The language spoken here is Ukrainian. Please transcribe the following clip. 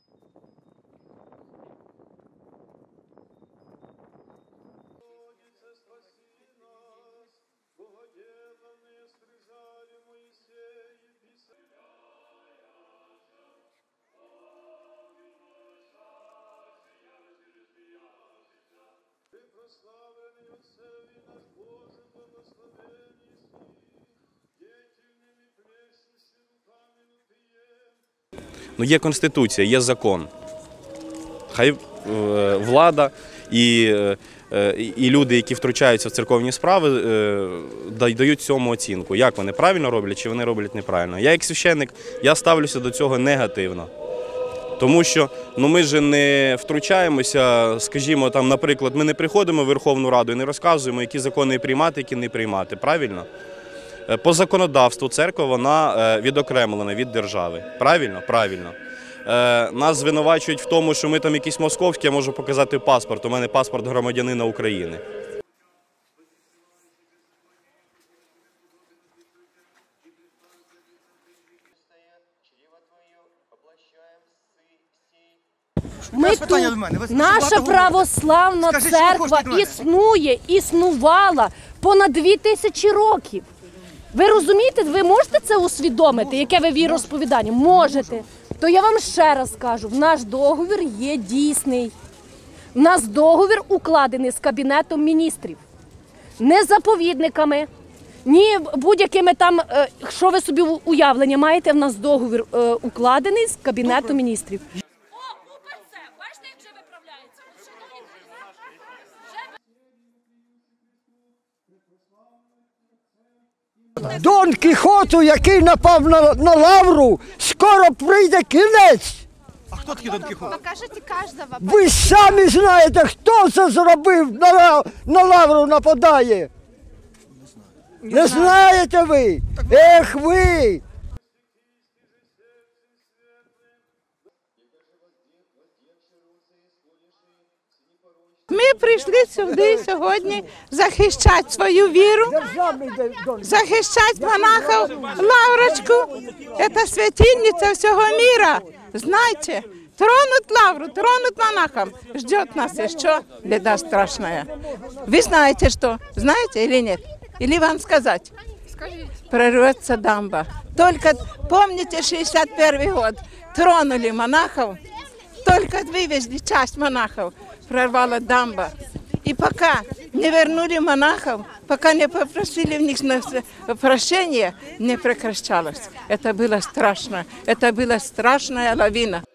Прославлений Отцеві наш Боже, благословенний діятельними плещущими руками лупієм. Ну, є Конституція, є закон. Хай влада і люди, які втручаються в церковні справи, дають цьому оцінку. Як вони правильно роблять чи вони роблять неправильно. Я як священник, я ставлюся до цього негативно. Тому що ми ж не втручаємося, скажімо, там, наприклад, ми не приходимо в Верховну Раду і не розказуємо, які закони приймати, які не приймати. Правильно? По законодавству церква, вона відокремлена від держави. Правильно? Правильно. Нас звинувачують в тому, що ми там якісь московські, я можу показати паспорт. У мене паспорт громадянина України. Ми тут, наша православна церква існує, існувала понад 2000 років. Ви розумієте, ви можете це усвідомити, яке ви віросповідання? Можете. То я вам ще раз кажу, наш договір є дійсний. У нас договір укладений з Кабінетом міністрів. Не заповідниками, ні будь-якими там, що ви собі уявлення маєте, в нас договір укладений з Кабінетом міністрів. Дон Кіхоту, який напав на лавру, скоро прийде кінець. А хто такий Дон Кіхот? Покажите каждого. Ви самі знаєте, хто це зробив, на лавру нападає. Не знаєте ви? Ех ви! Ми прийшли сюди сьогодні захищати свою віру, захищати монахів Лаврочку. Це святильниця всього міра. Знаєте, тронуть Лавру, тронуть монахам. Ждет нас еще беда страшная. Вы знаете что? Знаете или нет? Или вам сказать? Прорвется дамба. Только помните 61 год. Тронули монахов. Только вывезли часть монахов. Прорвала дамба. И пока не вернули монахов, пока не попросили в них прощения, не прекращалось. Это было страшно. Это была страшная лавина.